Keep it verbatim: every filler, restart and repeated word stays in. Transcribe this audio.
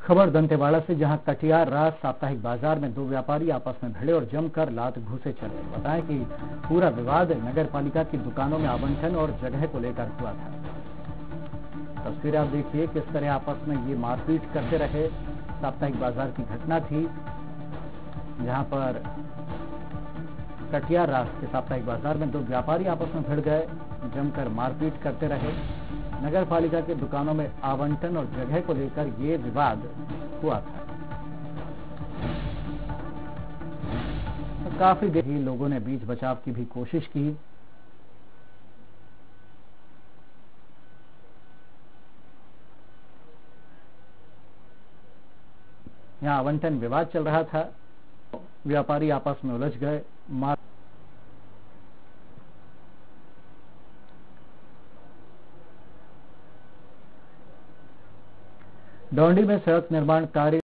खबर दंतेवाड़ा से, जहां कटियार रात साप्ताहिक बाजार में दो व्यापारी आपस में भिड़े और जमकर लात घूसे चले। बताएं कि पूरा विवाद नगर पालिका की दुकानों में आवंटन और जगह को लेकर हुआ था। तस्वीरें आप देखिए, किस तरह आपस में ये मारपीट करते रहे। साप्ताहिक बाजार की घटना थी, जहां पर कटियार रात के साप्ताहिक बाजार में दो व्यापारी आपस में भिड़ गए, जमकर मारपीट करते रहे। नगर पालिका के दुकानों में आवंटन और जगह को लेकर ये विवाद हुआ था। काफी देर ही लोगों ने बीच बचाव की भी कोशिश की। यहां आवंटन विवाद चल रहा था, व्यापारी आपस में उलझ गए। मार डोंडी में सड़क निर्माण कार्य